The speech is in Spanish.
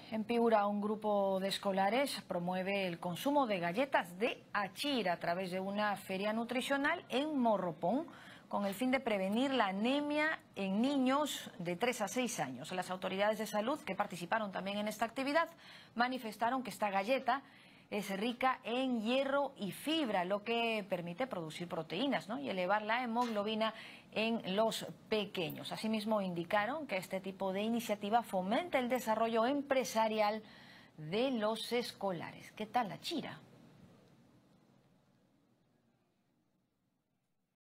En Piura, un grupo de escolares promueve el consumo de galletas de achira a través de una feria nutricional en Morropón, con el fin de prevenir la anemia en niños de 3 a 6 años. Las autoridades de salud que participaron también en esta actividad manifestaron que esta galleta es rica en hierro y fibra, lo que permite producir proteínas, ¿no?, y elevar la hemoglobina en los pequeños. Asimismo, indicaron que este tipo de iniciativa fomenta el desarrollo empresarial de los escolares. ¿Qué tal la chira?